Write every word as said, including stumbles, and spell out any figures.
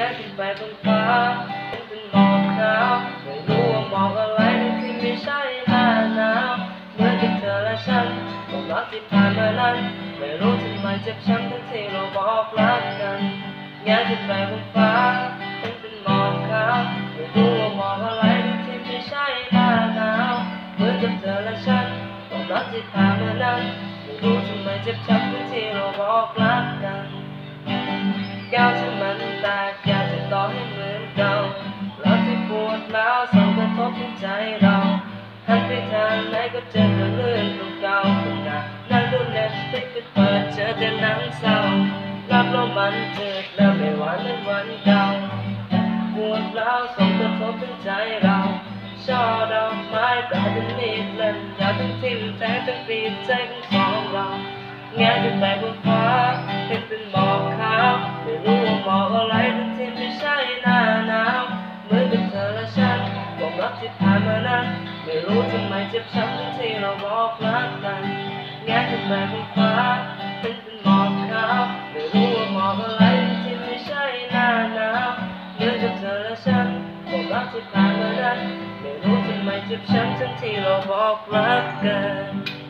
ง่ขึ้นไปบนฟ้าเห็นเป็นหมอกขาวไม่รู้ว่าหมอกอะไรนั่นที่ไม่ใช่หน้าหนาวเหมือนกับเธอและฉันความรักที่ผ่านมานั้นไม่รู้ทำไมเจ็บช้ำทั้งที่เราบอกรักกันแง่ขึ้นไปบนฟ้าเห็นเป็นหมอกขาวไม่รู้ว่าหมอกอะไรนั่นที่ไม่ใช่หน้าหนาวเหมือนกับเธอและฉันความรักที่ผ่านมานั้นไม่รู้ทำไมเจ็บช้ำทั้งที่เราบอกรักกันแก้วที่มันแตกอยากจะต่อให้เหมือนเก่ารักที่ปวดร้าวส่งกระทบถึงใจเราหันไปทางไหนก็เจอแต่เรื่องเก่าๆคนหน้านั่งดูเน็ตฟลิกก็เปิดเจอแต่หนังเศร้ารักเรามันจืดแล้วไม่หวานเหมือนวันเก่าปวดร้าวส่งกระทบถึงใจเราช่อดอกไม้กลายเป็นมีดเล่มยาวทั้งทิ่มแทงทั้งปีบใจของสองเราแง่ขึ้นไปบนฟ้าเห็นเป็นหมอกขาวไม่รู้ว่าหมอกอะไรทั้งที่ไม่ใช่หน้าหนาวเหมือนกับเธอและฉันความรักที่ผ่านมานั้นไม่รู้ทำไมเจ็บช้ำทั้งที่เราบอกรักกันแง่ขึ้นไปบนฟ้าเห็นเป็นหมอกขาวไม่รู้ว่าหมอกอะไรทั้งที่ไม่ใช่หน้าหนาวเหมือนกับเธอและฉันความรักที่ผ่านมานั้นไม่รู้ทำไมเจ็บช้ำทั้งที่เราบอกรักกัน